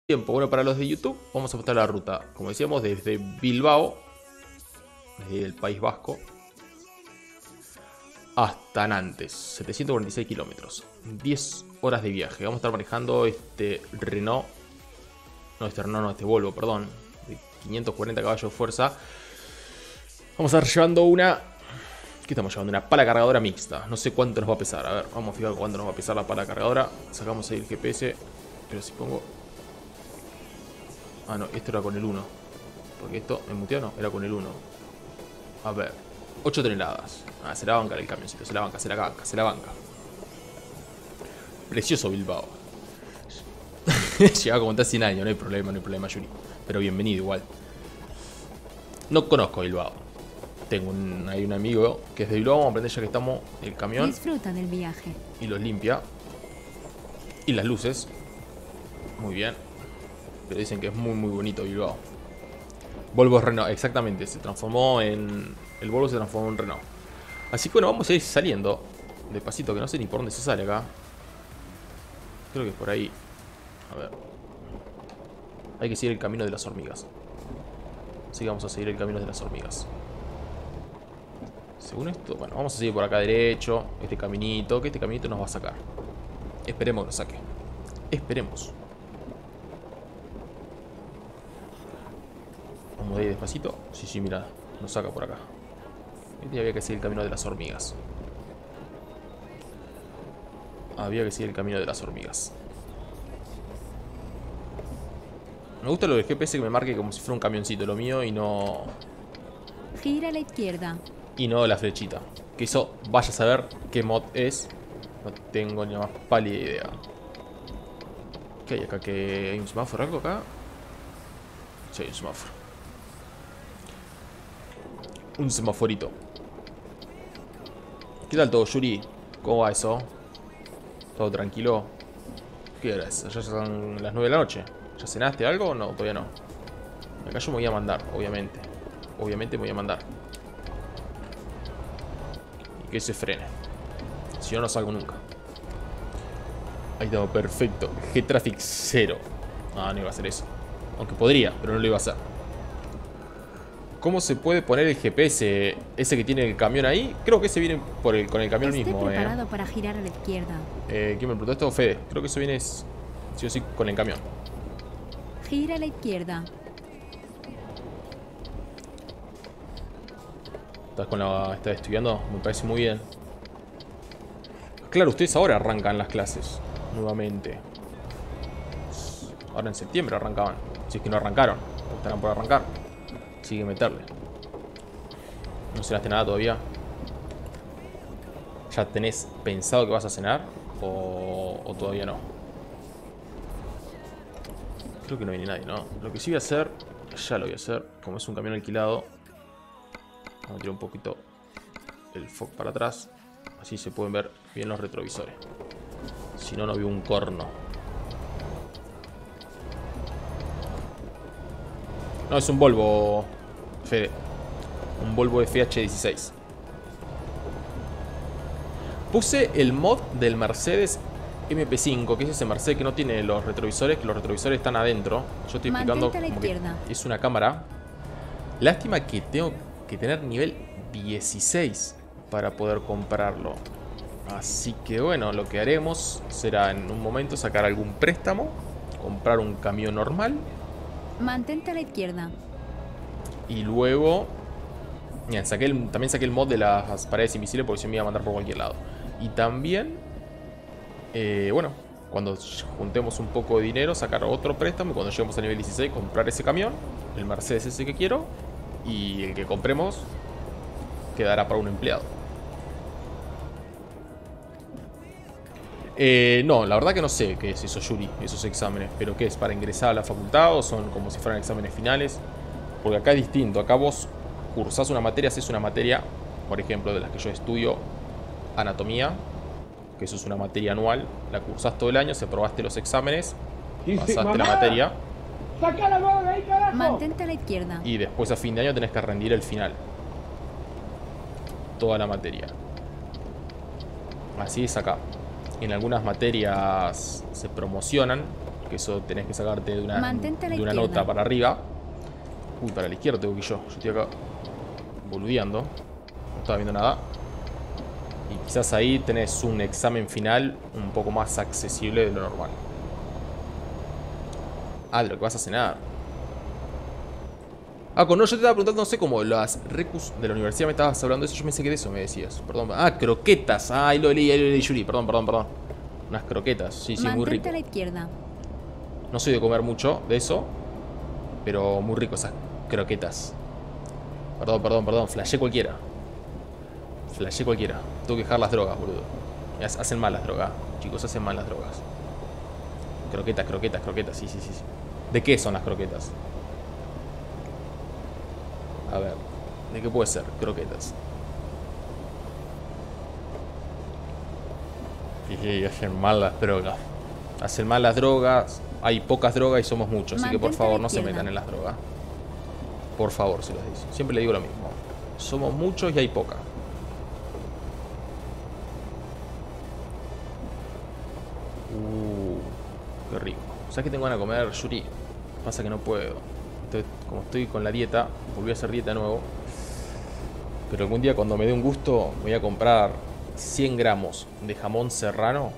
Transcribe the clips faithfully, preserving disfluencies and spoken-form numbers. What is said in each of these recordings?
Tiempo. Bueno, para los de YouTube vamos a mostrar la ruta, como decíamos, desde Bilbao, desde el País Vasco, hasta Nantes, setecientos cuarenta y seis kilómetros, diez horas de viaje. Vamos a estar manejando este Renault, no este Renault, no, este Volvo, perdón, de quinientos cuarenta caballos de fuerza. Vamos a estar llevando una... ¿Qué estamos llevando? Una pala cargadora mixta. No sé cuánto nos va a pesar. A ver, vamos a fijar cuánto nos va a pesar la pala cargadora. Sacamos ahí el G P S. Pero si pongo... Ah, no, esto era con el uno. Porque esto, ¿me muteó? No, era con el uno. A ver, ocho toneladas. Ah, se la banca el camioncito, se la banca, se la banca, se la banca. Precioso Bilbao. Llegaba como está cien años, no hay problema, no hay problema, Yuri. Pero bienvenido igual. No conozco Bilbao. Tengo un, hay un amigo que es de Bilbao, vamos a aprender ya que estamos en el camión. Disfruta del viaje. Y los limpia. Y las luces. Muy bien. Pero dicen que es muy muy bonito Bilbao. Volvo Renault, exactamente. Se transformó en... El Volvo se transformó en Renault. Así que bueno, vamos a ir saliendo despacito, que no sé ni por dónde se sale acá. Creo que es por ahí. A ver. Hay que seguir el camino de las hormigas. Así que vamos a seguir el camino de las hormigas. Según esto, bueno, vamos a seguir por acá derecho. Este caminito, que este caminito nos va a sacar. Esperemos que lo saque. Esperemos. Vamos de ahí despacito. Sí, sí, mira, nos saca por acá. Este había que seguir el camino de las hormigas. Había que seguir el camino de las hormigas. Me gusta lo del G P S que me marque como si fuera un camioncito lo mío y no... Gira a la izquierda. Y no la flechita. Que eso vaya a saber qué mod es. No tengo ni la más pálida idea. ¿Qué hay acá? ¿Que hay un semáforo algo acá? Sí, hay un semáforo. Un semaforito. ¿Qué tal todo, Yuri? ¿Cómo va eso? ¿Todo tranquilo? ¿Qué hora es? Ya son las nueve de la noche. ¿Ya cenaste algo o no? Todavía no. Acá yo me voy a mandar, obviamente. Obviamente me voy a mandar. Y que se frene. Si no, no salgo nunca. Ahí estamos, perfecto. G-Traffic cero. Ah, no iba a hacer eso. Aunque podría, pero no lo iba a hacer. ¿Cómo se puede poner el G P S? Ese que tiene el camión ahí. Creo que ese viene por el, con el camión Esté mismo. preparado eh. para girar a la izquierda. Eh, ¿Quién me preguntó esto? Fede. Creo que eso viene sí o sí con el camión. Gira a la izquierda. ¿Estás con la... ¿Estás estudiando? Me parece muy bien. Claro, ustedes ahora arrancan las clases. Nuevamente. Ahora en septiembre arrancaban. Si es que no arrancaron. O estarán por arrancar. Sigue meterle. No cenaste nada todavía. ¿Ya tenés pensado que vas a cenar? O, o todavía no. Creo que no viene nadie, ¿no? Lo que sí voy a hacer, ya lo voy a hacer. Como es un camión alquilado, vamos a tirar un poquito el foco para atrás. Así se pueden ver bien los retrovisores. Si no, no veo un corno. No, es un Volvo, Fede. Un Volvo F H dieciséis. Puse el mod del Mercedes M P cinco, que es ese Mercedes que no tiene los retrovisores, que los retrovisores están adentro. Yo estoy explicando como que es una cámara. Lástima que tengo que tener nivel dieciséis para poder comprarlo. Así que bueno, lo que haremos será en un momento sacar algún préstamo, comprar un camión normal. Mantente a la izquierda. Y luego... Bien, saqué el, también saqué el mod de las paredes invisibles porque se me iba a mandar por cualquier lado. Y también... Eh, bueno, cuando juntemos un poco de dinero, sacar otro préstamo. Y cuando lleguemos a nivel dieciséis, comprar ese camión, el Mercedes ese que quiero. Y el que compremos quedará para un empleado. Eh, no, la verdad que no sé qué es eso, Yuri, esos exámenes. Pero qué es, para ingresar a la facultad o son como si fueran exámenes finales. Porque acá es distinto, acá vos cursás una materia, haces una materia, por ejemplo, de las que yo estudio, anatomía, que eso es una materia anual, la cursás todo el año, si aprobaste los exámenes, pasaste la materia. ¡Saca la mano de ahí, carajo! Mantente a la izquierda. Y después a fin de año tenés que rendir el final. Toda la materia. Así es acá. En algunas materias se promocionan Que eso tenés que sacarte de una, Mantente a la de una izquierda. nota para arriba. Uy, para la izquierda tengo que ir yo. Yo estoy acá boludeando. No estaba viendo nada. Y quizás ahí tenés un examen final un poco más accesible de lo normal. Ah, de lo que vas a cenar. Ah, con no, yo te estaba preguntando, no sé cómo las recus de la universidad me estabas hablando de eso. Yo pensé que de eso me decías. Perdón. Ah, croquetas. Ah, ahí lo leí, ahí lo leí, Yuri. Perdón, perdón, perdón. Unas croquetas. Sí, sí, muy Mantente rico. a la izquierda. No soy de comer mucho de eso, pero muy rico esas croquetas. Perdón, perdón, perdón. Flashé cualquiera. Flashé cualquiera. Tengo que dejar las drogas, boludo. Hacen mal las drogas. Chicos, hacen mal las drogas. Croquetas, croquetas, croquetas. Sí, sí, sí, sí. ¿De qué son las croquetas? A ver. ¿De qué puede ser? Croquetas. Y hacen mal las drogas. Hacen mal las drogas. Hay pocas drogas y somos muchos. Así que por Mantente a favor la no se izquierda. metan en las drogas. Por favor, se los dice. Siempre le digo lo mismo. Somos muchos y hay poca. Uh, qué rico. ¿Sabes que tengo ganas de comer, Yuri? Pasa que no puedo. Estoy- como estoy con la dieta, volví a hacer dieta de nuevo. Pero algún día cuando me dé un gusto, voy a comprar cien gramos de jamón serrano.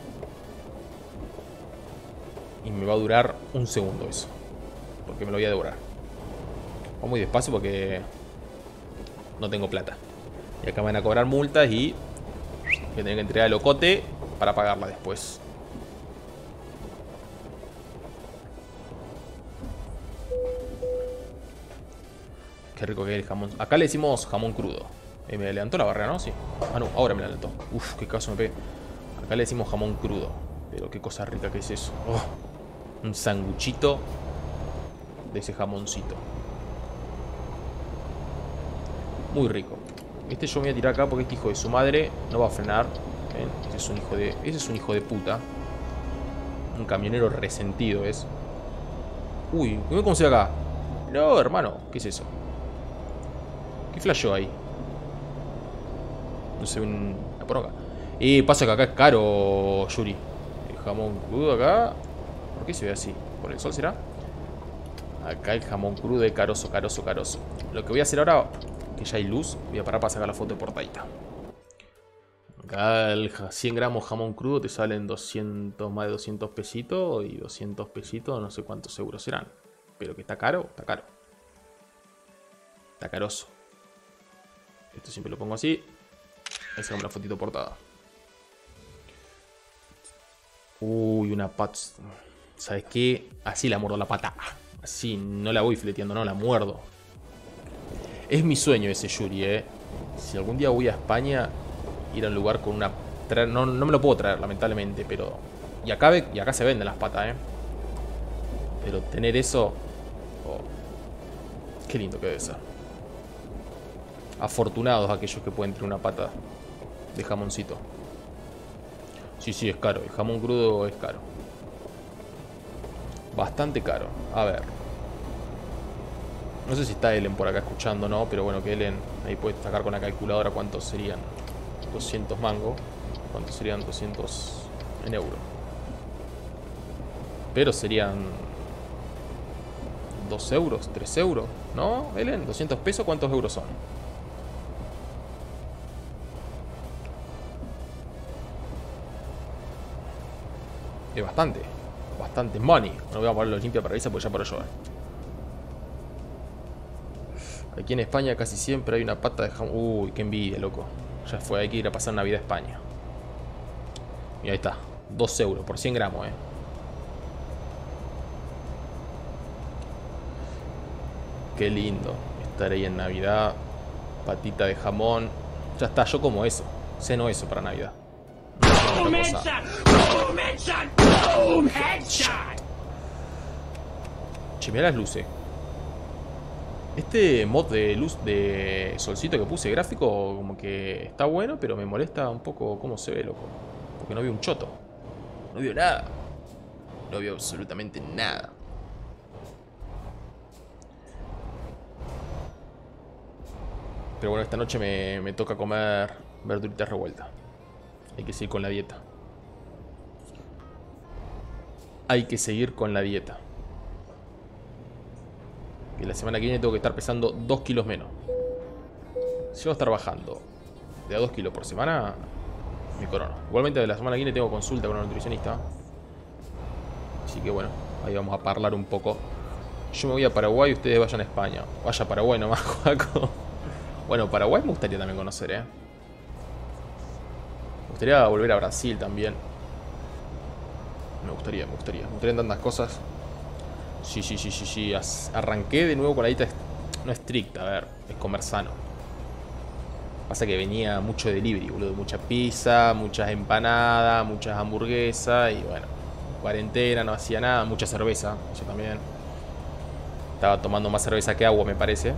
Y me va a durar un segundo eso. Porque me lo voy a devorar. Voy muy despacio porque no tengo plata. Y acá me van a cobrar multas y voy a tener que entregar el locote para pagarla después. Qué rico que es el jamón. Acá le decimos jamón crudo. Eh, me levantó la barrera, ¿no? Sí. Ah, no, ahora me la levantó. Uf, qué caso me pegué. Acá le decimos jamón crudo. Pero qué cosa rica que es eso. Oh, un sanguchito de ese jamoncito. Muy rico. Este yo me voy a tirar acá porque este hijo de su madre no va a frenar. ¿Ven? Ese es un hijo de. Ese es un hijo de puta. Un camionero resentido es. Uy, ¿cómo se ve acá? No, hermano, ¿qué es eso? ¿Qué flasheó ahí? No sé, un... por acá. Eh, pasa que acá es caro, Yuri. El jamón crudo acá. ¿Por qué se ve así? ¿Por el sol será? Acá el jamón crudo es caroso, caroso, caroso. Lo que voy a hacer ahora, que ya hay luz, voy a parar para sacar la foto de portadita. Acá el cien gramos jamón crudo te salen doscientos, más de doscientos pesitos. Y doscientos pesitos, no sé cuántos euros serán. Pero que está caro, está caro. Está caroso. Esto siempre lo pongo así. Ahí sacamos la fotito portada. Uy, una pata. ¿Sabes qué? Así la muerdo la pata. Así, no la voy fleteando, no, la muerdo. Es mi sueño ese, Yuri, eh. Si algún día voy a España, ir a un lugar con una... Traer... No, no me lo puedo traer, lamentablemente, pero... Y acá, ve... y acá se venden las patas, eh. Pero tener eso... Oh. Qué lindo que debe ser. Afortunados aquellos que pueden tener una pata de jamoncito. Sí, sí, es caro. El jamón crudo es caro. Bastante caro. A ver. No sé si está Ellen por acá escuchando o no, pero bueno, que Ellen ahí puede sacar con la calculadora cuántos serían doscientos mango. ¿Cuántos serían doscientos en euro? Pero serían dos euros, tres euros, ¿no, Ellen? ¿doscientos pesos? ¿Cuántos euros son? Es bastante. Bastante money. No voy a ponerlo limpia para risa porque ya paro yo. Aquí en España casi siempre hay una pata de jamón. Uy, qué envidia, loco. Ya fue, hay que ir a pasar Navidad a España. Y ahí está. dos euros por cien gramos, eh. Qué lindo estar ahí en Navidad. Patita de jamón. Ya está, yo como eso. Ceno eso para Navidad. ¡Boom headshot! ¡Boom headshot! ¡Boom headshot! Che, mirá las luces. Este mod de luz de solcito que puse gráfico como que está bueno, pero me molesta un poco cómo se ve, loco. Porque no veo un choto. No veo nada. No veo absolutamente nada. Pero bueno, esta noche me, me toca comer verduritas revueltas. Hay que seguir con la dieta. hay que seguir con la dieta. Que la semana que viene tengo que estar pesando dos kilos menos. Si voy a estar bajando de a dos kilos por semana, me corono. Igualmente de la semana que viene tengo consulta con una nutricionista. Así que bueno, ahí vamos a hablar un poco. Yo me voy a Paraguay y ustedes vayan a España. Vaya a Paraguay nomás, Juaco. Bueno, Paraguay me gustaría también conocer, eh. Me gustaría volver a Brasil también. Me gustaría, me gustaría. Me gustarían tantas cosas. Sí, sí, sí, sí, sí. Arranqué de nuevo con la dieta. No estricta, a ver. Es comer sano. Pasa que venía mucho delivery, boludo. Mucha pizza, muchas empanadas, muchas hamburguesas. Y bueno, cuarentena, no hacía nada. Mucha cerveza, yo también. Estaba tomando más cerveza que agua, me parece.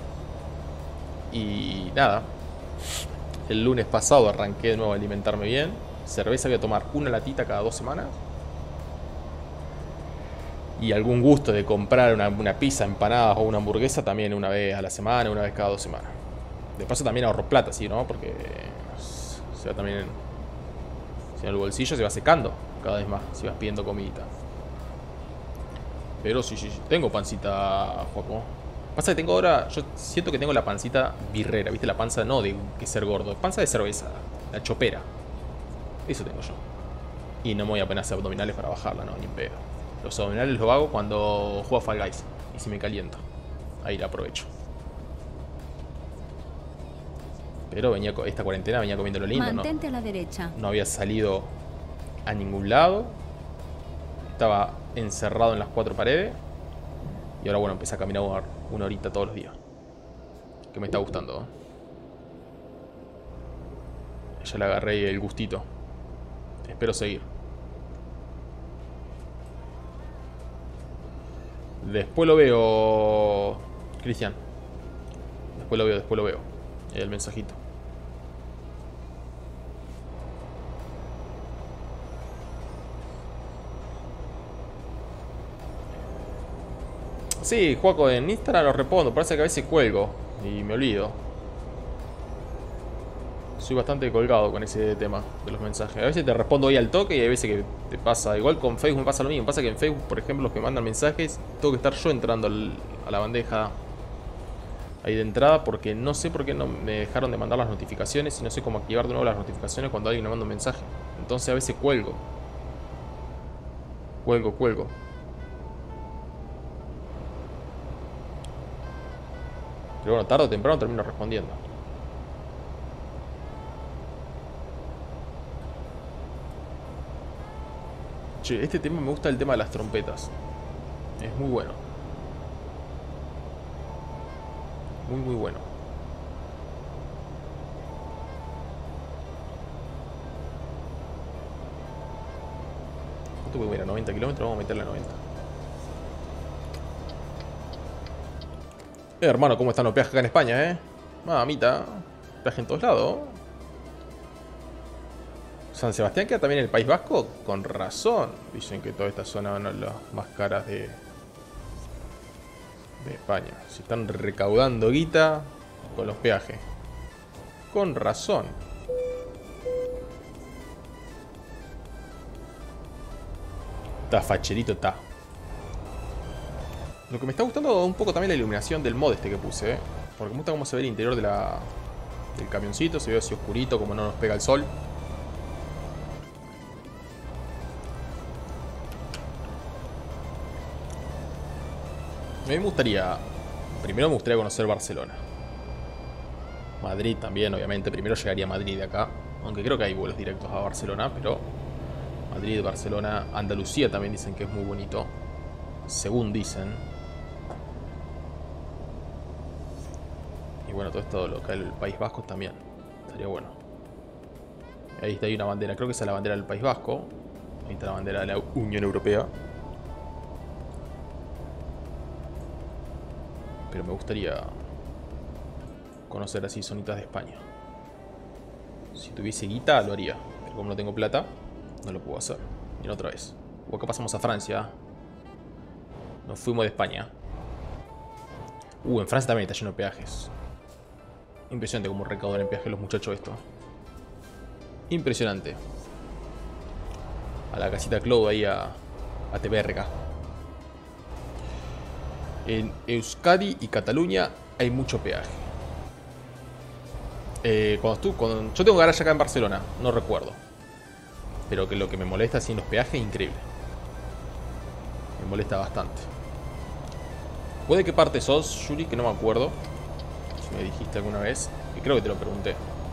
Y nada. El lunes pasado arranqué de nuevo a alimentarme bien. Cerveza voy a tomar una latita cada dos semanas. Y algún gusto de comprar una, una pizza, empanadas o una hamburguesa también una vez a la semana, una vez cada dos semanas. De paso también ahorro plata, ¿sí, no? Porque se va también en, en el bolsillo, se va secando cada vez más si vas pidiendo comidita. Pero sí, sí, sí. Tengo pancita, Juaco. Pasa que tengo ahora, yo siento que tengo la pancita birrera, ¿viste? La panza no de que ser gordo, panza de cerveza, la chopera. Eso tengo yo. Y no me voy a poner a hacer abdominales para bajarla, no, ni en pedo. Los abdominales los hago cuando juego a Fall Guys. Y si me caliento, ahí la aprovecho. Pero venía, esta cuarentena venía comiendo lo lindo, ¿no? Mantente a la derecha. No había salido a ningún lado. Estaba encerrado en las cuatro paredes. Y ahora bueno, empecé a caminar una horita todos los días. Que me está gustando, ¿eh? Ya le agarré el gustito. Espero seguir. Después lo veo, Cristian. Después lo veo, después lo veo. El mensajito. Sí, Juaco, en Instagram lo respondo. Parece que a veces cuelgo y me olvido. Soy bastante colgado con ese tema de los mensajes. A veces te respondo ahí al toque y hay veces que te pasa. Igual con Facebook me pasa lo mismo. Pasa que en Facebook, por ejemplo, los que mandan mensajes, tengo que estar yo entrando al, a la bandeja ahí de entrada, porque no sé por qué no me dejaron de mandar las notificaciones y no sé cómo activar de nuevo las notificaciones cuando alguien me manda un mensaje. Entonces a veces cuelgo. Cuelgo, cuelgo. Pero bueno, tarde o temprano termino respondiendo. Che, este tema me gusta, el tema de las trompetas. Es muy bueno. Muy, muy bueno. ¿Cuánto voy a ir a noventa kilómetros? Vamos a meterle a noventa. Eh, hermano, ¿cómo están los peajes acá en España, eh? Mamita. Peaje en todos lados. San Sebastián queda también en el País Vasco. Con razón. Dicen que toda esta zona es una de las más caras de, de España. Se están recaudando guita con los peajes. Con razón. Está facherito, está. Lo que me está gustando un poco también la iluminación del mod este que puse, ¿eh? Porque me gusta cómo se ve el interior de la, del camioncito. Se ve así oscurito, como no nos pega el sol. A mí me gustaría... Primero me gustaría conocer Barcelona. Madrid también, obviamente. Primero llegaría a Madrid de acá. Aunque creo que hay vuelos directos a Barcelona. Pero Madrid, Barcelona, Andalucía también dicen que es muy bonito. Según dicen. Y bueno, todo esto local, el País Vasco también. Estaría bueno. Ahí está, hay una bandera. Creo que esa es la bandera del País Vasco. Ahí está la bandera de la Unión Europea. Pero me gustaría conocer así zonitas de España. Si tuviese guita lo haría. Pero como no tengo plata, no lo puedo hacer. Mira otra vez. O acá pasamos a Francia. Nos fuimos de España. Uh, en Francia también está lleno de peajes. Impresionante cómo recaudan en peaje los muchachos esto. Impresionante. A la casita Claude ahí a, A te verga. En Euskadi y Cataluña hay mucho peaje. Eh, cuando estuve, cuando, yo tengo garaje acá en Barcelona, no recuerdo. Pero que lo que me molesta así en los peajes es increíble. Me molesta bastante. ¿Puede qué parte sos, Yuri? Que no me acuerdo. Si me dijiste alguna vez. Y creo que te lo pregunté.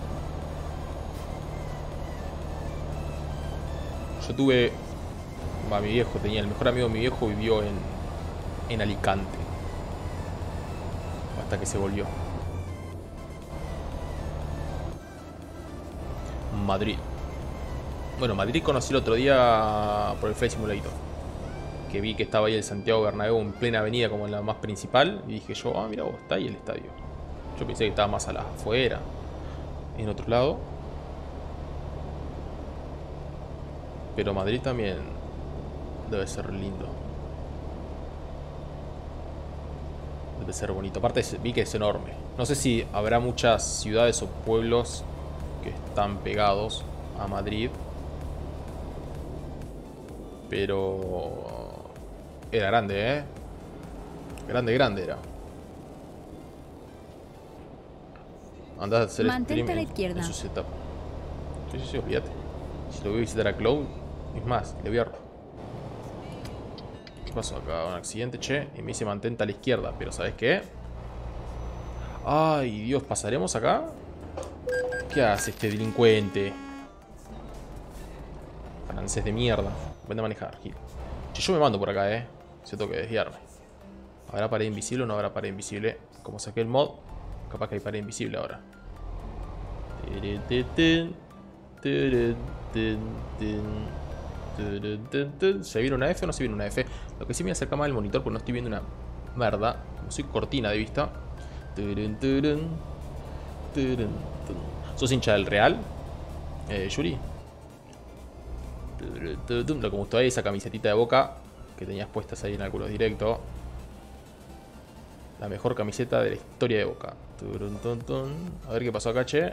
Yo tuve... Va, mi viejo tenía... El mejor amigo de mi viejo vivió en... En Alicante. Hasta que se volvió. Madrid. Bueno, Madrid conocí el otro día por el Flight Simulator. Que vi que estaba ahí el Santiago Bernabéu en plena avenida como en la más principal. Y dije yo, ah, mira vos, está ahí el estadio. Yo pensé que estaba más a la afuera, en otro lado. Pero Madrid también debe ser lindo. Debe ser bonito. Aparte vi que es enorme. No sé si habrá muchas ciudades o pueblos que están pegados a Madrid. Pero... Era grande, ¿eh? Grande, grande era. Andás a hacer Mantente a la stream izquierda. en su setup. Sí, sí, sí, olvídate. Si lo voy a visitar a Cloud, es más, le voy a... ¿Qué pasó acá? Un accidente, che. Y me dice mantente a la izquierda. Pero ¿sabes qué? Ay, Dios, ¿pasaremos acá? ¿Qué hace este delincuente? Francés de mierda. Vende a manejar, Gil. Che, yo me mando por acá, eh. Si tengo que desviarme. ¿Habrá pared invisible o no habrá pared invisible? Como saqué el mod, capaz que hay pared invisible ahora. ¿Se viene una F o no se viene una F? Lo que sí me acerca más el monitor porque no estoy viendo una merda. Como soy cortina de vista. ¿Sos hincha del Real? Eh, Yuri. Lo que me gustó ahí, esa camisetita de Boca que tenías puestas ahí en algunos directos. La mejor camiseta de la historia de Boca. A ver qué pasó acá, che.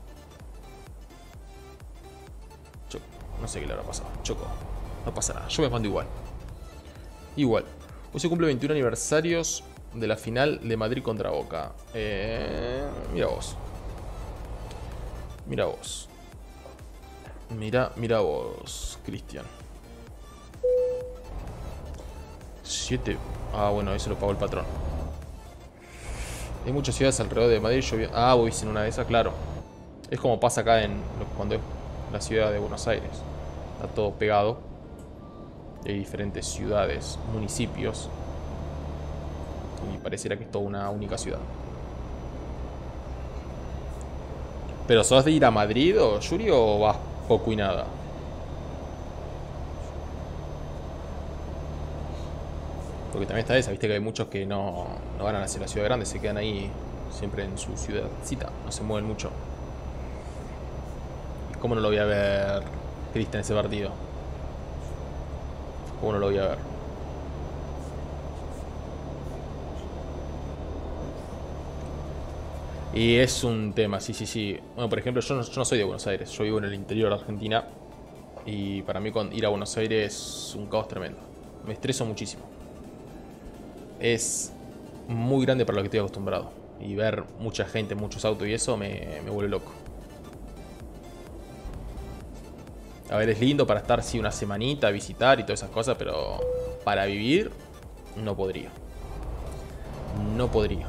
Choco. No sé qué le habrá pasado. Choco. No pasa nada. Yo me mando igual. Igual. Hoy se cumple veintiún aniversarios de la final de Madrid contra Boca. Eh, mira vos. Mira vos. Mira, mira vos, Cristian. siete. Ah, bueno, eso lo pagó el patrón. Hay muchas ciudades alrededor de Madrid. Yo vi... Ah, vos viste en una de esas, claro. Es como pasa acá en cuando es la ciudad de Buenos Aires. Está todo pegado. Hay diferentes ciudades, municipios. Y pareciera que es toda una única ciudad. ¿Pero sos de ir a Madrid o Yuri o vas poco y nada? Porque también está esa, viste que hay muchos que no, no van hacia la ciudad grande, se quedan ahí siempre en su ciudadcita, no se mueven mucho. ¿Y cómo no lo voy a ver, Cristian, ese partido? ¿Cómo no lo voy a ver? Y es un tema, sí, sí, sí. Bueno, por ejemplo, yo no, yo no soy de Buenos Aires, yo vivo en el interior de Argentina. Y para mí con ir a Buenos Aires es un caos tremendo. Me estreso muchísimo. Es muy grande para lo que estoy acostumbrado. Y ver mucha gente, muchos autos y eso me, me vuelve loco. A ver, es lindo para estar, sí, una semanita, visitar y todas esas cosas, pero para vivir no podría. No podría.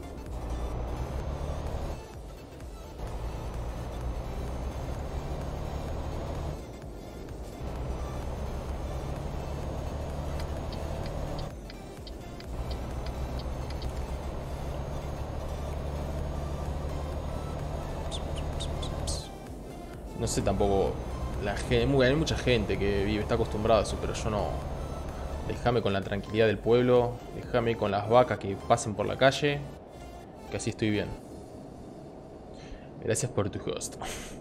No sé tampoco. La gente, hay mucha gente que vive, está acostumbrada a eso, pero yo no. Déjame con la tranquilidad del pueblo. Déjame con las vacas que pasen por la calle. Que así estoy bien. Gracias por tu host.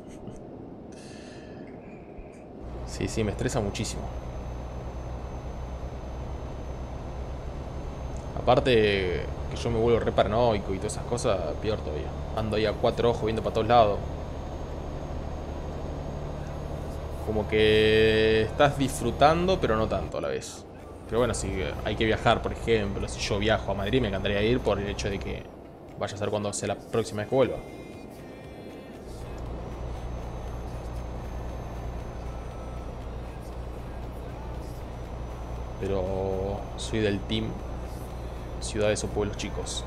Sí, sí, me estresa muchísimo. Aparte que yo me vuelvo re paranoico y todas esas cosas, peor todavía. Ando ahí a cuatro ojos viendo para todos lados. Como que estás disfrutando, pero no tanto a la vez. Pero bueno, si hay que viajar, por ejemplo, si yo viajo a Madrid, me encantaría ir por el hecho de que vaya a ser cuando sea la próxima vez que vuelva. Pero soy del team ciudades o pueblos chicos.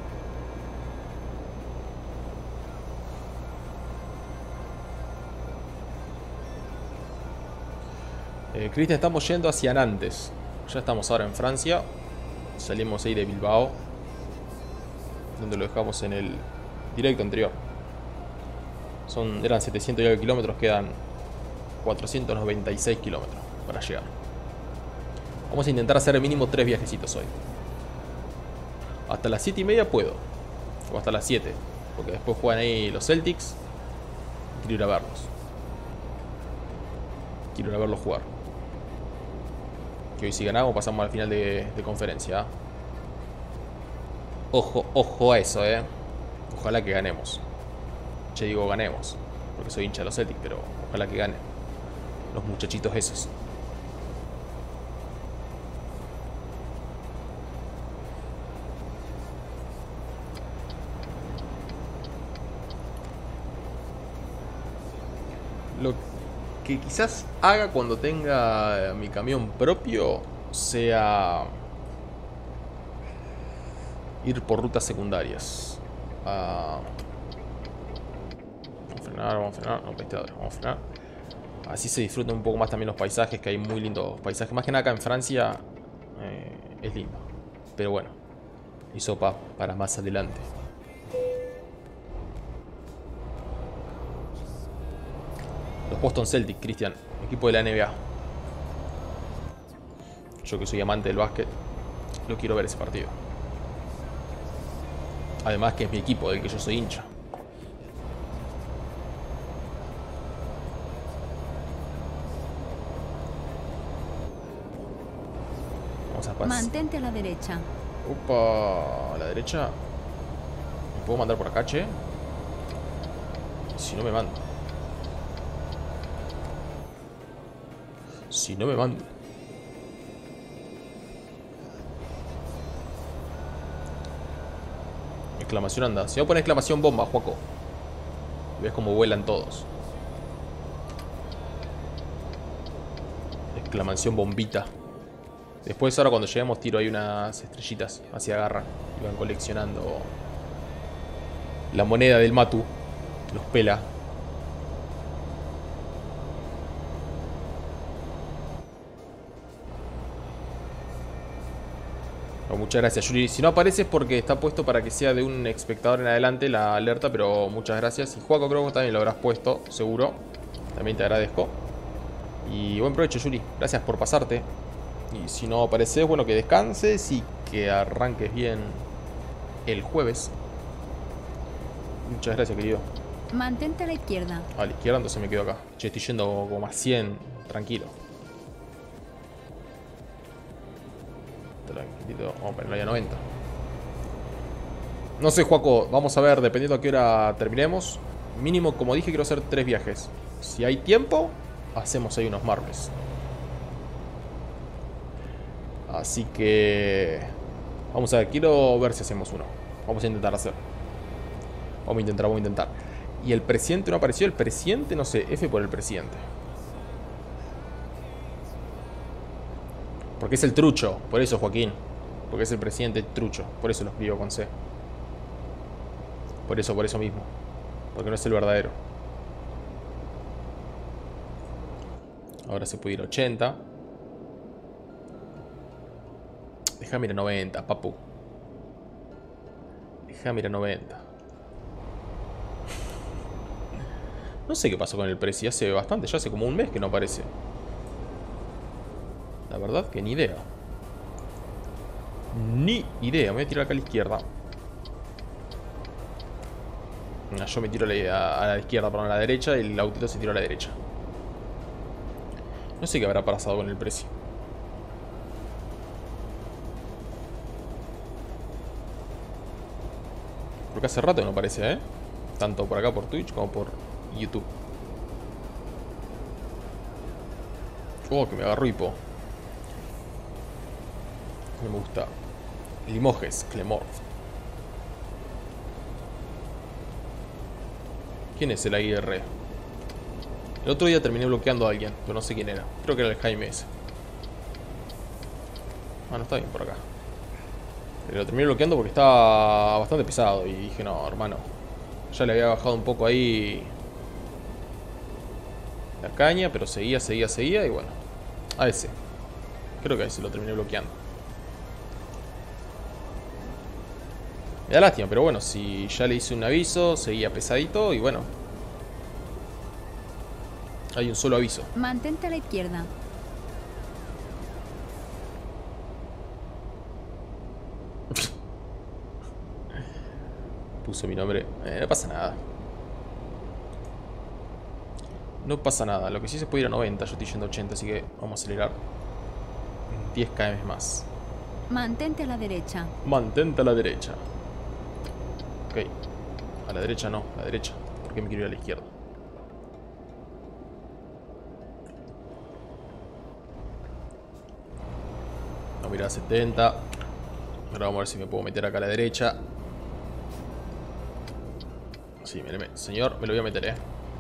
Eh, Cristian, estamos yendo hacia Nantes. Ya estamos ahora en Francia. Salimos ahí de Bilbao, donde lo dejamos en el directo anterior. Son, eran setecientos y algo kilómetros, quedan cuatrocientos noventa y seis kilómetros para llegar. Vamos a intentar hacer mínimo tres viajecitos hoy. Hasta las siete y media puedo. O hasta las siete. Porque después juegan ahí los Celtics. Quiero ir a verlos. Quiero ir a verlos jugar. Que hoy si ganamos pasamos al final de, de conferencia. Ojo, ojo a eso, eh. Ojalá que ganemos. Che, digo ganemos, porque soy hincha de los Celtics, pero ojalá que ganen los muchachitos esos. Lo que quizás haga cuando tenga mi camión propio sea ir por rutas secundarias. Uh, vamos a frenar, vamos a frenar. No, pesteadores, vamos a frenar. Así se disfrutan un poco más también los paisajes, que hay muy lindos paisajes. Más que nada acá en Francia eh, es lindo. Pero bueno, eso pa, para más adelante. Los Boston Celtics, Cristian, equipo de la N B A. Yo que soy amante del básquet, lo quiero ver ese partido. Además que es mi equipo, del que yo soy hincha. Vamos a pasar. Mantente a la derecha. Opa, a la derecha. ¿Me puedo mandar por acá, che? Si no me mando. Si no me mando. Exclamación anda. Si voy a poner exclamación bomba, Juaco. Ves cómo vuelan todos. Exclamación bombita. Después ahora cuando lleguemos tiro ahí unas estrellitas. Así agarran. Y van coleccionando la moneda del Matu. Los pela. Oh, muchas gracias, Yuri. Si no aparece es porque está puesto para que sea de un espectador en adelante la alerta, pero muchas gracias. Y Juaco creo que también lo habrás puesto, seguro. También te agradezco. Y buen provecho, Yuri. Gracias por pasarte. Y si no apareces, bueno, que descanses y que arranques bien el jueves. Muchas gracias, querido. Mantente a la izquierda. A la izquierda, entonces me quedo acá. Che, estoy yendo como a cien, tranquilo. Tranquilito, vamos a ponerlo ahí a noventa. No sé, Juaco, vamos a ver, dependiendo a qué hora terminemos. Mínimo, como dije, quiero hacer tres viajes. Si hay tiempo, hacemos ahí unos martes. Así que vamos a ver, quiero ver si hacemos uno. Vamos a intentar hacer. Vamos a intentar, vamos a intentar. Y el presidente no apareció. El presidente, no sé, F por el presidente. Porque es el trucho, por eso, Joaquín. Porque es el presidente trucho. Por eso lo escribo con C. Por eso, por eso mismo. Porque no es el verdadero. Ahora se puede ir a ochenta. Déjame ir a noventa, papu. Déjame ir a noventa. No sé qué pasó con el precio. Hace bastante, ya hace como un mes que no aparece. La verdad que ni idea. Ni idea. Me voy a tirar acá a la izquierda. No, yo me tiro a la, a la izquierda, perdón, a la derecha. Y el autito se tiró a la derecha. No sé qué habrá pasado con el precio. Porque hace rato que no aparece, ¿eh? Tanto por acá por Twitch como por YouTube. Oh, que me agarró hipo. No me gusta. Limoges, Clemorf. ¿Quién es el A I R? El otro día terminé bloqueando a alguien, pero no sé quién era. Creo que era el Jaime ese. Ah, no está bien por acá. Pero lo terminé bloqueando porque estaba bastante pesado. Y dije, no, hermano. Ya le había bajado un poco ahí la caña, pero seguía, seguía, seguía. Y bueno, a ese. Creo que a ese lo terminé bloqueando. Me da lástima, pero bueno, si ya le hice un aviso, seguía pesadito y bueno. Hay un solo aviso. Mantente a la izquierda. Puso mi nombre. Eh, no pasa nada. No pasa nada. Lo que sí se puede ir a noventa. Yo estoy yendo a ochenta, así que vamos a acelerar diez kilómetros más. Mantente a la derecha. Mantente a la derecha. Ok. A la derecha no, a la derecha. ¿Por qué me quiero ir a la izquierda? Vamos a ir a setenta. Ahora vamos a ver si me puedo meter acá a la derecha. Sí, me, me, señor, me lo voy a meter, eh.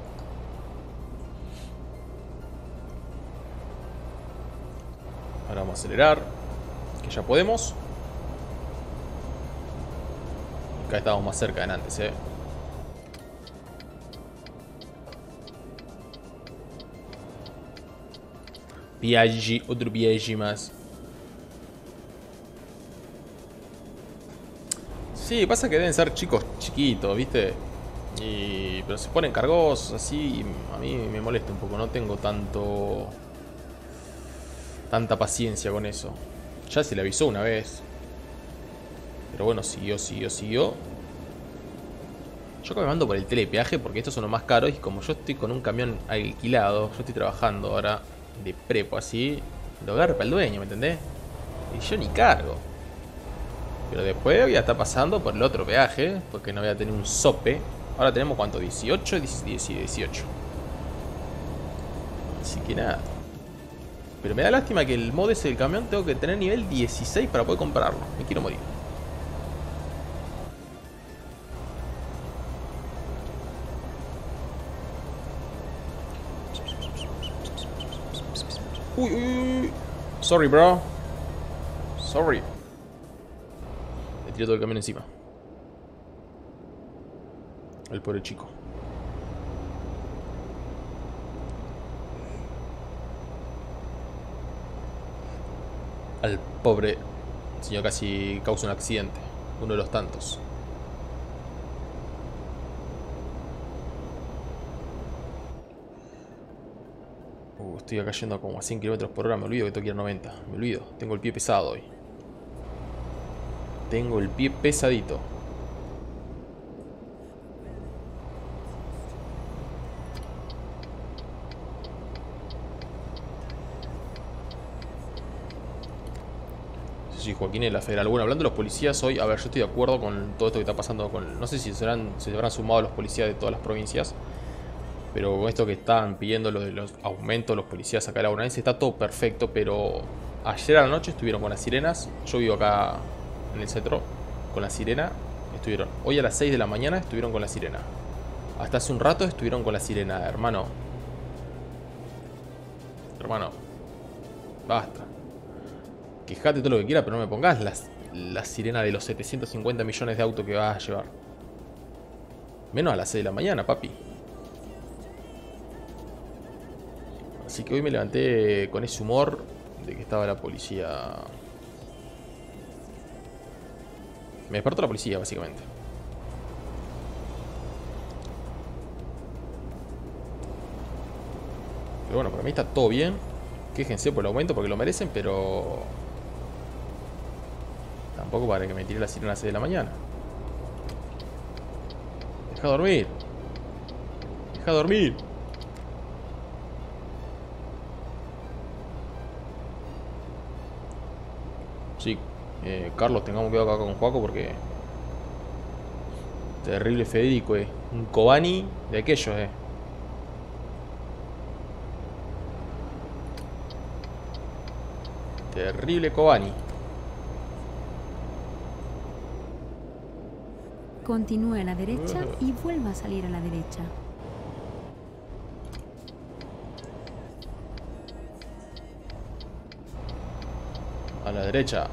Ahora vamos a acelerar. Que ya podemos. Acá estábamos más cerca de antes, eh. Viaggi, otro viaggi más. Sí, pasa que deben ser chicos chiquitos, ¿viste? Y... pero se ponen cargosos así. A mí me molesta un poco. No tengo tanto... tanta paciencia con eso. Ya se le avisó una vez. Pero bueno, siguió, siguió, siguió. Yo acá me mando por el telepeaje porque estos son los más caros. Y como yo estoy con un camión alquilado, yo estoy trabajando ahora de prepo así, lo garpa el dueño, ¿me entendés? Y yo ni cargo. Pero después voy a estar pasando por el otro peaje, porque no voy a tener un sope. Ahora tenemos ¿cuánto? dieciocho, dieciocho. Así que nada. Pero me da lástima que el mod ese del camión tengo que tener nivel dieciséis para poder comprarlo. Me quiero morir. Uy, uy, uy. Sorry, bro. Sorry. Le tiré todo el camión encima. El pobre chico. Al pobre señor casi causa un accidente. Uno de los tantos. Uh, estoy acá yendo como a cien kilómetros por hora. Me olvido que tengo que ir a noventa. Me olvido. Tengo el pie pesado hoy. Tengo el pie pesadito. Sí, Joaquín de la Federal. Bueno, hablando de los policías hoy, a ver, yo estoy de acuerdo con todo esto que está pasando con... No sé si serán, se habrán sumado los policías de todas las provincias, pero con esto que están pidiendo lo de los aumentos de los policías acá en la Bonaerense, está todo perfecto, pero ayer a la noche estuvieron con las sirenas. Yo vivo acá en el centro, con la sirena. Estuvieron hoy a las seis de la mañana, estuvieron con la sirena. Hasta hace un rato estuvieron con la sirena, hermano. Hermano, basta. Quejate todo lo que quieras, pero no me pongas la, la sirena de los setecientos cincuenta millones de autos que vas a llevar. Menos a las seis de la mañana, papi. Así que hoy me levanté con ese humor de que estaba la policía. Me despertó la policía, básicamente. Pero bueno, para mí está todo bien. Quéjense por el aumento porque lo merecen, pero... tampoco para que me tire la sirena a las seis de la mañana. Deja dormir. Deja dormir. Sí, eh, Carlos, tengamos cuidado acá con Juaco porque... terrible Federico, eh. Un Kobani de aquellos, eh. Terrible Kobani. Continúe a la derecha y vuelva a salir a la derecha. A la derecha.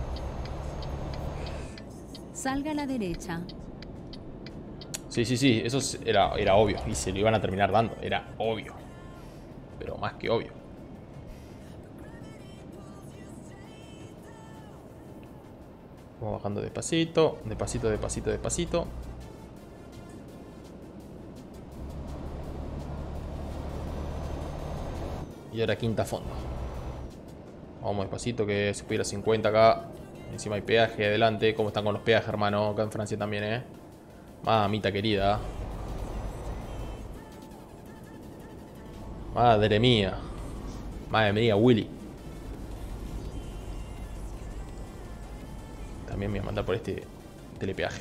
Salga a la derecha. Sí, sí, sí, eso era, era obvio. Y se lo iban a terminar dando, era obvio. Pero más que obvio. Vamos bajando despacito, despacito, despacito, despacito. Y ahora quinta fondo. Vamos despacito que se puede ir a cincuenta acá. Encima hay peaje adelante. ¿Cómo están con los peajes, hermano? Acá en Francia también, eh. Mamita querida. Madre mía. Madre mía, Willy. También me voy a mandar por este telepeaje.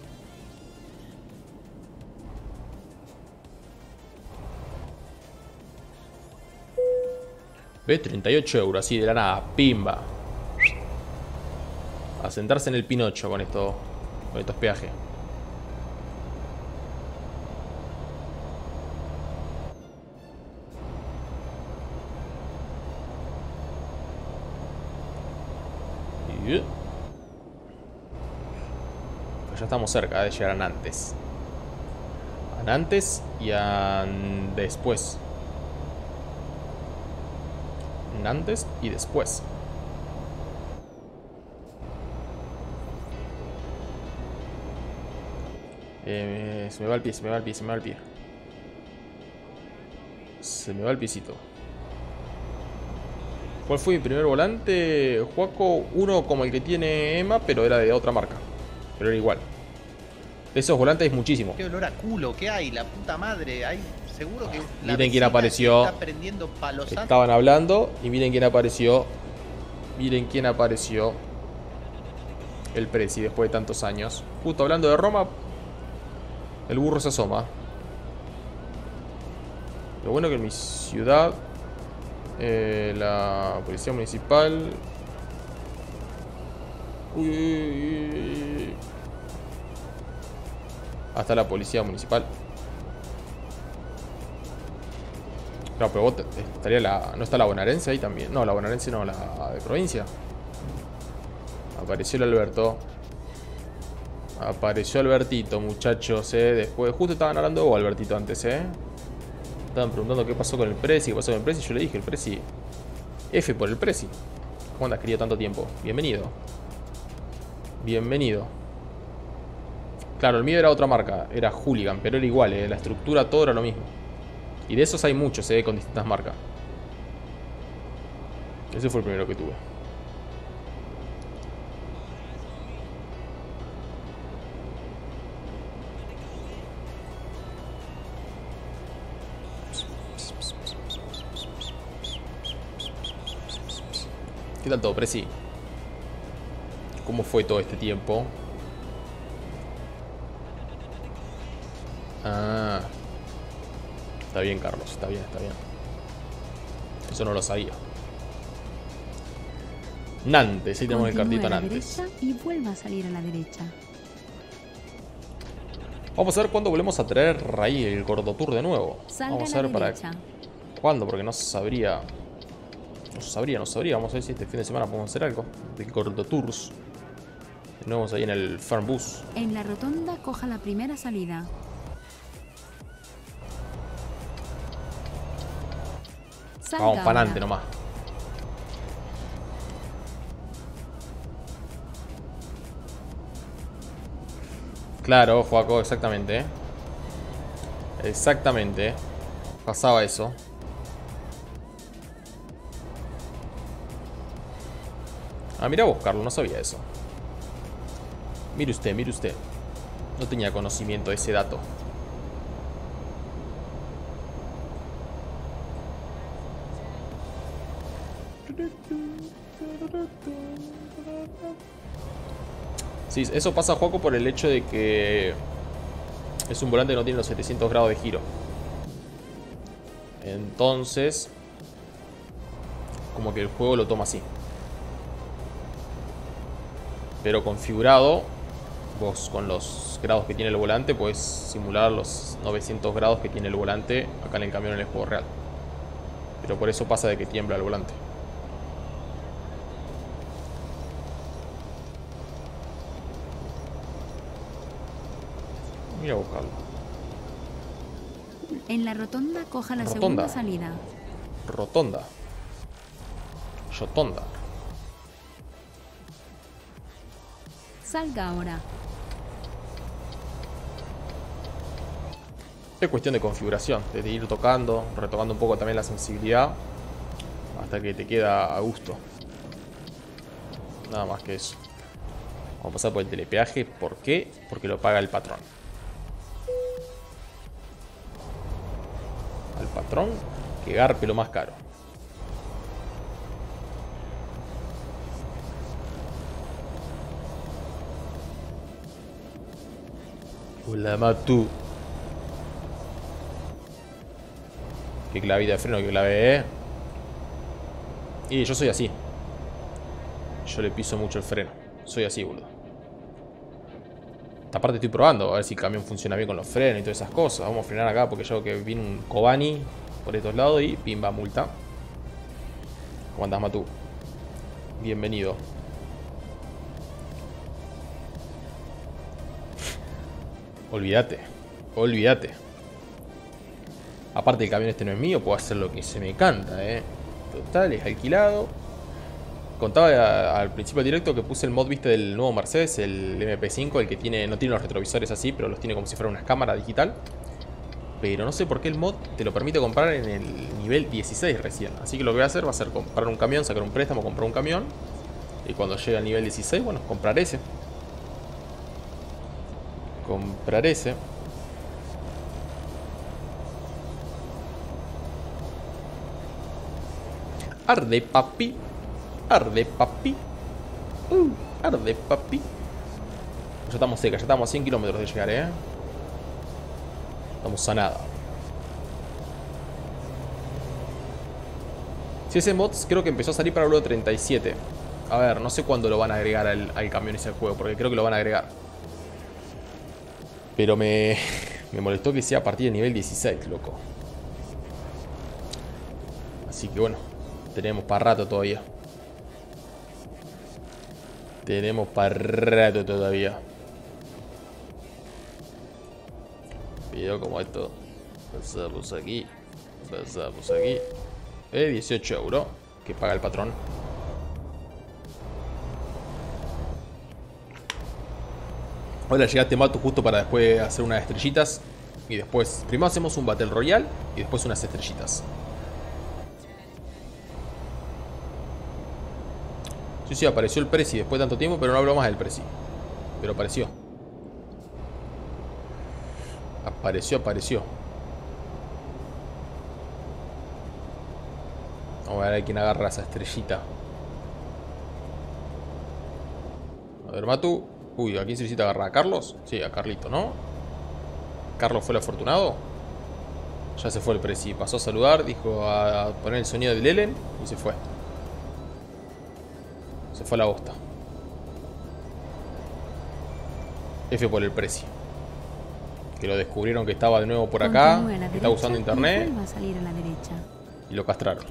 ¿Ves? treinta y ocho euros, así de la nada. Pimba. A sentarse en el Pinocho con esto, con estos peajes. Y... pues ya estamos cerca de llegar a Nantes. A Nantes y a después. Nantes y después. Eh, se me va el pie, se me va el pie, se me va el pie. Se me va el piecito. ¿Cuál fue mi primer volante? Juaco, uno como el que tiene Emma, pero era de otra marca. Pero era igual. De esos volantes es muchísimo. Qué olor a culo que hay, la puta madre. Hay seguro que la miren quién apareció. Está prendiendo palo santo. Estaban hablando y miren quién apareció. Miren quién apareció. El Prezi después de tantos años. Justo hablando de Roma. El burro se asoma. Lo bueno que en mi ciudad eh, la policía municipal. Uy, uy, uy. Hasta la policía municipal. No, pero vos estaría la. ¿No está la bonaerense ahí también? No, la bonaerense no, la de provincia. Apareció el Alberto. Apareció Albertito, muchachos, eh. Después, justo estaban hablando de vos, Albertito, antes, eh. Estaban preguntando qué pasó con el Prezi, qué pasó con el Prezi. Yo le dije, el Prezi. F por el Prezi. ¿Cómo andas, querido, tanto tiempo? Bienvenido. Bienvenido. Claro, el mío era otra marca, era Hooligan, pero era igual, eh. La estructura, todo era lo mismo. Y de esos hay muchos, eh, con distintas marcas. Ese fue el primero que tuve. ¿Qué tal todo, Prezi? ¿Cómo fue todo este tiempo? Ah. Está bien, Carlos, está bien, está bien. Eso no lo sabía. Nantes, ahí tenemos el cartito Nantes. Y vuelva a salir a la derecha. Vamos a ver cuándo volvemos a traer ahí el Gordo Tour de nuevo. Salga Vamos a a la ver para derecha. cuándo, porque no sabría. No sabría, no sabría. Vamos a ver si este fin de semana podemos hacer algo de Gordo Tours. De nuevo ahí en el Farm Bus. En la rotonda coja la primera salida. Salga Vamos para adelante ahora. nomás. Claro, Joaco, exactamente. ¿eh? Exactamente. Pasaba eso. Ah, mira vos, Carlos, no sabía eso. Mire usted, mire usted. No tenía conocimiento de ese dato. Sí, eso pasa, Joaco, por el hecho de que es un volante que no tiene los setecientos grados de giro. Entonces, como que el juego lo toma así. Pero configurado, vos con los grados que tiene el volante puedes simular los novecientos grados que tiene el volante acá en el camión en el juego real. Pero por eso pasa de que tiembla el volante. Voy a buscarlo. En la rotonda coja la Rotonda. segunda salida. Rotonda. Yotonda. Salga ahora. Es cuestión de configuración, de ir tocando, retocando un poco también la sensibilidad hasta que te queda a gusto. Nada más que eso. Vamos a pasar por el telepeaje. ¿Por qué? Porque lo paga el patrón. Al patrón que garpe lo más caro. Hola, Matu. Qué clavita de freno, que clave, eh. Y yo soy así. Yo le piso mucho el freno. Soy así, boludo. Aparte estoy probando a ver si el camión funciona bien con los frenos y todas esas cosas. Vamos a frenar acá porque yo que vine un Kobani por estos lados y pimba, multa. ¿Cómo andás, Matu? Bienvenido. Olvídate. Olvídate. Aparte el camión este no es mío, puedo hacer lo que se me canta, eh. Total, es alquilado. Contaba a, al principio del directo que puse el mod, viste, del nuevo Mercedes, el M P cinco, el que tiene, no tiene los retrovisores así, pero los tiene como si fuera una cámara digital. Pero no sé por qué el mod te lo permite comprar en el nivel dieciséis recién. Así que lo que voy a hacer va a ser comprar un camión, sacar un préstamo, comprar un camión. Y cuando llegue al nivel dieciséis, bueno, comprar ese. Comprar ese. Arde, papi. Arde, papi. Uh, arde, papi. Ya estamos cerca, ya estamos a cien kilómetros de llegar, eh. Estamos a nada. Si ese mod creo que empezó a salir para el treinta y siete. A ver, no sé cuándo lo van a agregar al, al camión ese juego, porque creo que lo van a agregar. Pero me, me molestó que sea a partir del nivel dieciséis, loco. Así que bueno, tenemos para rato todavía. Tenemos para rato todavía. Video como esto. Pasamos aquí. Pasamos aquí. Eh, dieciocho euros que paga el patrón. Ahora llegaste, Matu, justo para después hacer unas estrellitas. Y después, primero hacemos un Battle Royale y después unas estrellitas. Sí, sí, apareció el Prezi después de tanto tiempo, pero no hablo más del Prezi. Pero apareció. Apareció, apareció. Vamos a ver a quién agarra esa estrellita. A ver, Matu. Uy, ¿a quién se necesita agarrar? ¿A Carlos? Sí, a Carlito, ¿no? ¿Carlos fue el afortunado? Ya se fue el Prezi. Pasó a saludar, dijo a poner el sonido del Ellen y se fue. Se fue a la bosta. F por el Prezi. Que lo descubrieron que estaba de nuevo por acá, que estaba usando internet y, a salir a la derecha. Y lo castraron.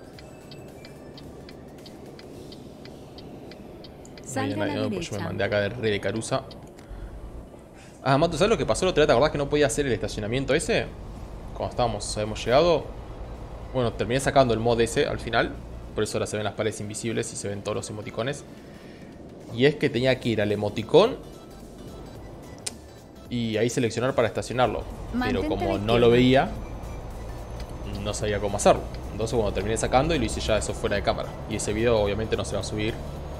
Salga No, a la no, pues yo me derecha. mandé acá de re de Carusa. Ah, Mato, ¿sabes lo que pasó el otro día? ¿Te acordás que no podía hacer el estacionamiento ese? Cuando estábamos, habíamos llegado. Bueno, terminé sacando el mod ese al final. Por eso ahora se ven las paredes invisibles y se ven todos los emoticones. Y es que tenía que ir al emoticón y ahí seleccionar para estacionarlo. Mantente Pero como a la no lo izquierda. veía, no sabía cómo hacerlo. Entonces cuando terminé sacando y lo hice ya eso fuera de cámara. Y ese video obviamente no se va a subir.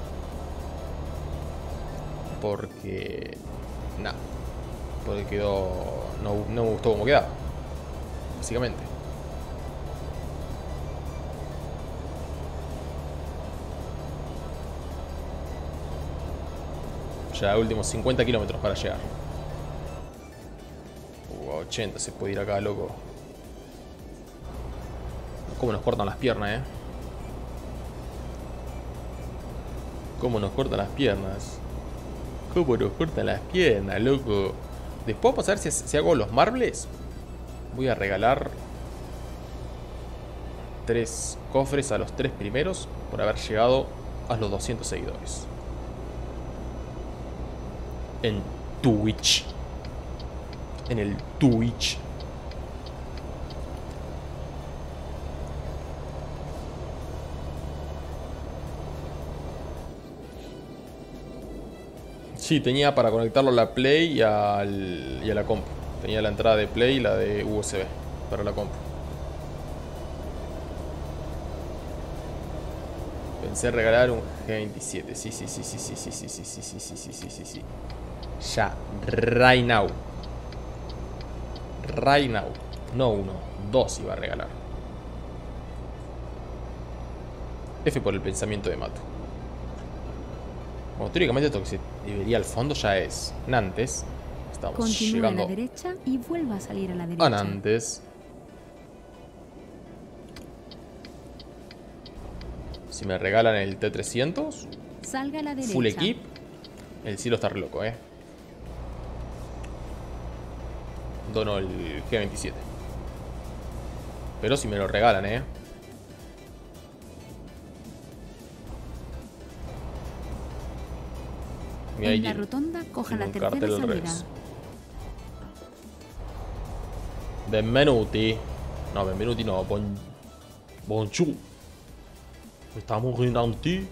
Porque... nada. Porque quedó... No, no me gustó cómo quedaba. Básicamente. Ya últimos cincuenta kilómetros para llegar. Uh, ochenta se puede ir acá, loco. Cómo nos cortan las piernas, eh. Cómo nos cortan las piernas. ¿Cómo nos cortan las piernas, loco? Después vamos a ver si, si hago los marbles. Voy a regalar tres cofres a los tres primeros por haber llegado a los doscientos seguidores en Twitch. En el Twitch. Sí, tenía para conectarlo a la Play y, al, y a la compu. Tenía la entrada de Play y la de U S B para la compu. Pensé regalar un G veintisiete. Sí, sí, sí, sí, sí, sí, sí, sí, sí, sí, sí, sí, sí, sí, sí. Ya, right now. Right now. No uno, dos iba a regalar. F por el pensamiento de Mato. Bueno, teóricamente esto que se debería al fondo ya es Nantes. Estamos Continúa llegando a la derecha y vuelva a salir a la derecha. a Nantes. Si me regalan el T trescientos, Salga a la derecha. full equip, el cielo está re loco, eh. Dono el G veintisiete. Pero si me lo regalan, eh. Mira, ahí En la tiene- rotonda coja tiene la un tercera cartel al salida. revés. Benvenuti. No, benvenuti no. Bon... Bonjour. Estamos en Nantes.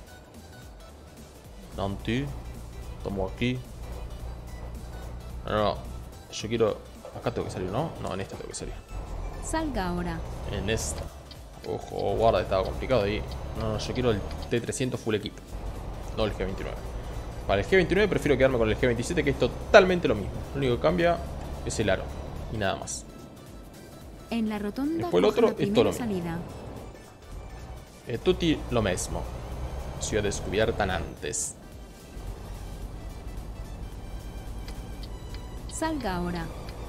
Nantes. Estamos aquí. No, no, no. Yo quiero... Acá tengo que salir, ¿no? No, en esta tengo que salir. Salga ahora. En esta. Ojo, guarda, estaba complicado ahí. No, no, yo quiero el T trescientos full equip. No el G veintinueve. Para el G veintinueve prefiero quedarme con el G veintisiete, que es totalmente lo mismo. Lo único que cambia es el aro. Y nada más. En la rotonda Después el coja otro la es primera todo lo mismo. salida. Eh, tutti lo mismo. Ciudad descubierta antes. Salga ahora.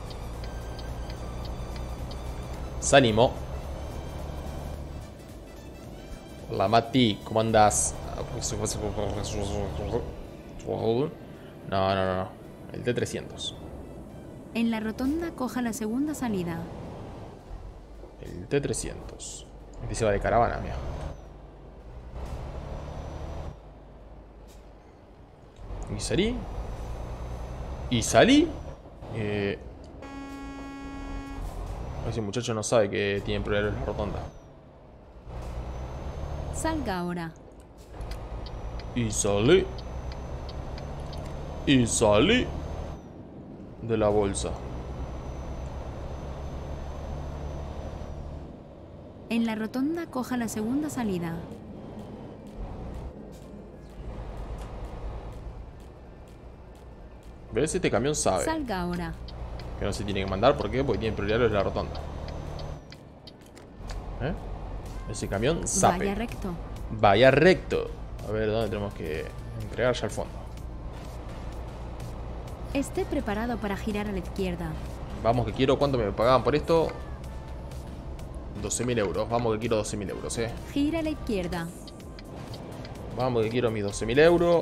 Sánimo. Hola Mati, ¿cómo andás? No, no, no, no. El T trescientos. En la rotonda coja la segunda salida. El T trescientos. Este se va de caravana, mira. Y salí. Y salí. Eh... Ese muchacho no sabe que tiene problemas en la rotonda. Salga ahora. Y salí. Y salí de la bolsa. En la rotonda coja la segunda salida. ¿Ves? Este camión sabe Salga ahora. que no se tiene que mandar. ¿Por qué? Porque tiene prioridad en la rotonda. ¿Eh? Ese camión sabe. Vaya recto. Vaya recto. A ver, ¿dónde tenemos que entregar ya al fondo? Esté preparado para girar a la izquierda. Vamos que quiero. ¿Cuánto me pagaban por esto? doce mil euros. Vamos que quiero doce mil euros, eh. Gira a la izquierda. Vamos que quiero mis doce mil euros.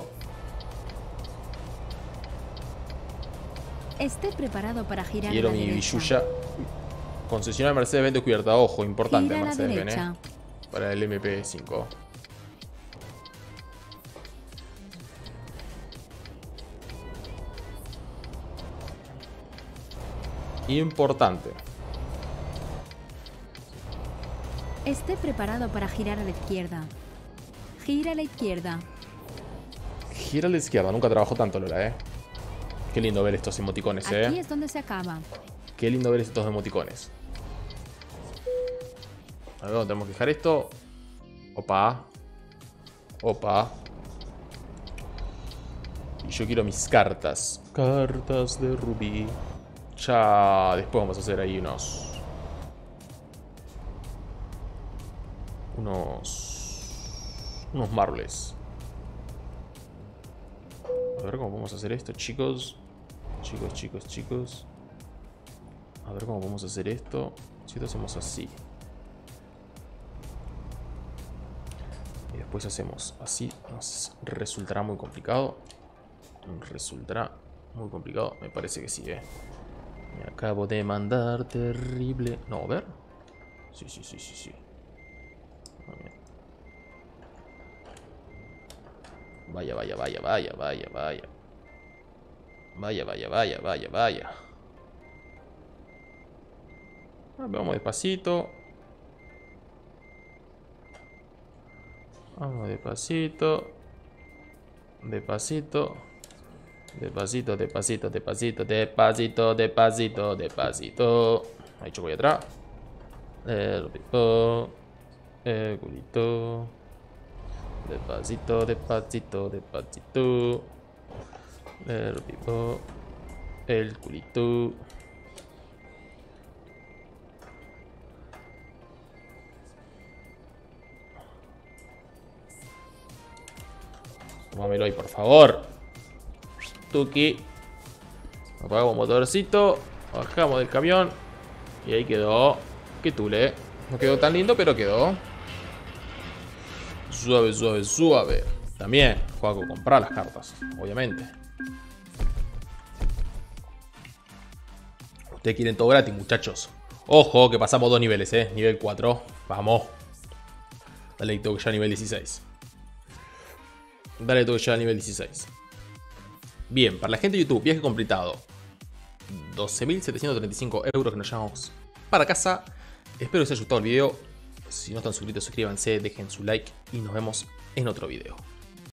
Esté preparado para girar Quiero a la mi derecha. billulla. Concesionaria Mercedes-Benz descubierta. Ojo, importante Gira a la Mercedes-Benz, derecha. eh. Para el M P cinco. Importante. Esté preparado para girar a la izquierda. Gira a la izquierda. Gira a la izquierda. Nunca trabajó tanto, Lola, eh. Qué lindo ver estos emoticones, eh. Aquí es donde se acaba. Qué lindo ver estos emoticones. A ver, ¿dónde tenemos que dejar esto? Opa. Opa. Y yo quiero mis cartas. Cartas de rubí. Ya después vamos a hacer ahí unos... Unos... Unos marbles. A ver cómo vamos a hacer esto, chicos. Chicos, chicos, chicos. A ver cómo vamos a hacer esto. Si lo hacemos así. Y después hacemos así. Nos resultará muy complicado. Resultará muy complicado. Me parece que sí, eh. Me acabo de mandar terrible. No, a ver. Sí, sí, sí, sí, sí. Muy bien. Vaya, vaya, vaya, vaya, vaya, vaya. Vaya, vaya, vaya, vaya, vaya. Vamos despacito. Vamos despacito. Despacito. Despacito, despacito, despacito, despacito, despacito, despacito. Ahí choco ahí atrás. El pipo. El culito. Despacito, despacito, despacito. El pipo. El culito. Tómamelo ahí, por favor. Tuki. Apagamos motorcito. Bajamos del camión. Y ahí quedó. Qué tule. No quedó tan lindo, pero quedó. Suave, suave, suave. También juego a comprar las cartas, obviamente. Ustedes quieren todo gratis, muchachos. Ojo, que pasamos dos niveles, eh. Nivel cuatro. Vamos. Dale, tengo que ya a nivel dieciséis. Dale, tengo que ya a nivel dieciséis. Bien, para la gente de YouTube, viaje completado. doce mil setecientos treinta y cinco euros que nos llevamos para casa. Espero que les haya gustado el video. Si no están suscritos, suscríbanse, dejen su like y nos vemos en otro video.